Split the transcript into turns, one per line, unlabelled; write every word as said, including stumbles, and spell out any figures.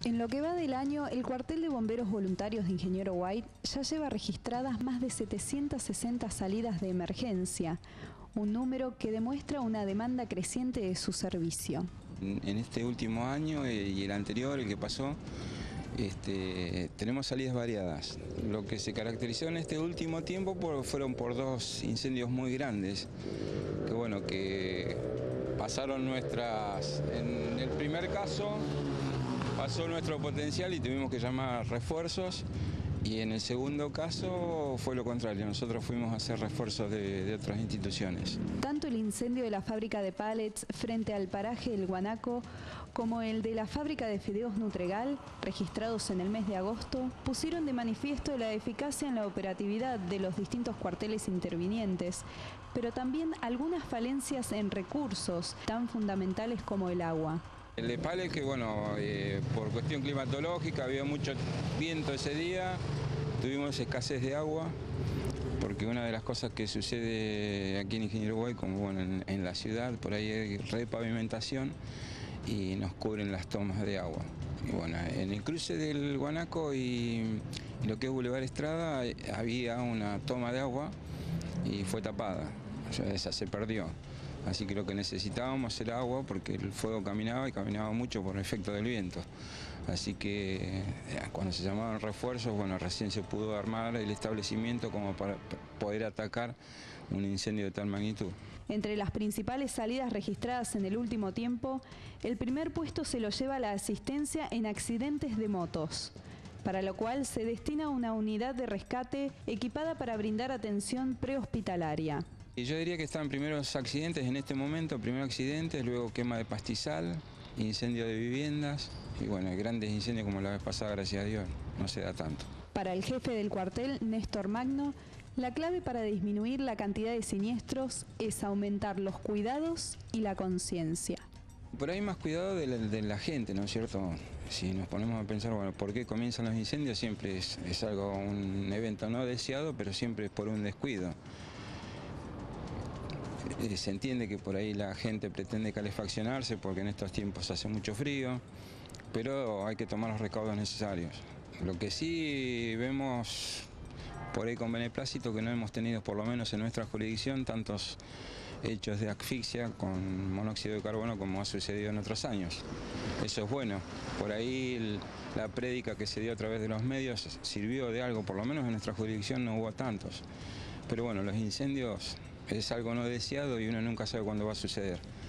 En lo que va del año, el cuartel de bomberos voluntarios de Ingeniero White ya lleva registradas más de setecientas sesenta salidas de emergencia, un número que demuestra una demanda creciente de su servicio.
En este último año y el anterior, el que pasó, este, tenemos salidas variadas. Lo que se caracterizó en este último tiempo por, fueron por dos incendios muy grandes, que bueno, que pasaron nuestras, en el primer caso pasó nuestro potencial y tuvimos que llamar refuerzos, y en el segundo caso fue lo contrario, nosotros fuimos a hacer refuerzos de, de otras instituciones.
Tanto el incendio de la fábrica de pallets frente al paraje El Guanaco como el de la fábrica de fideos Nutregal, registrados en el mes de agosto, pusieron de manifiesto la eficacia en la operatividad de los distintos cuarteles intervinientes, pero también algunas falencias en recursos tan fundamentales como el agua.
El de Pallets, que bueno, eh, por cuestión climatológica había mucho viento ese día, tuvimos escasez de agua, porque una de las cosas que sucede aquí en Ingeniero White, como bueno, en, en la ciudad, por ahí hay repavimentación y nos cubren las tomas de agua. Y bueno, en el cruce del Guanaco y, y lo que es Boulevard Estrada había una toma de agua y fue tapada, o sea, esa se perdió. Así que lo que necesitábamos era agua, porque el fuego caminaba y caminaba mucho por efecto del viento. Así que cuando se llamaban refuerzos, bueno, recién se pudo armar el establecimiento como para poder atacar un incendio de tal magnitud.
Entre las principales salidas registradas en el último tiempo, el primer puesto se lo lleva la asistencia en accidentes de motos, para lo cual se destina una unidad de rescate equipada para brindar atención prehospitalaria.
Y yo diría que están primeros accidentes en este momento, primero accidentes, luego quema de pastizal, incendio de viviendas y bueno, grandes incendios como la vez pasada, gracias a Dios, no se da tanto.
Para el jefe del cuartel, Néstor Magno, la clave para disminuir la cantidad de siniestros es aumentar los cuidados y la conciencia.
Por ahí más cuidado de la, de la gente, ¿no es cierto? Si nos ponemos a pensar, bueno, ¿por qué comienzan los incendios? Siempre es, es algo, un evento no deseado, pero siempre es por un descuido. Se entiende que por ahí la gente pretende calefaccionarse porque en estos tiempos hace mucho frío, pero hay que tomar los recaudos necesarios. Lo que sí vemos por ahí con beneplácito, que no hemos tenido, por lo menos en nuestra jurisdicción, tantos hechos de asfixia con monóxido de carbono como ha sucedido en otros años. Eso es bueno. Por ahí el, la prédica que se dio a través de los medios sirvió de algo, por lo menos en nuestra jurisdicción no hubo tantos. Pero bueno, los incendios es algo no deseado y uno nunca sabe cuándo va a suceder.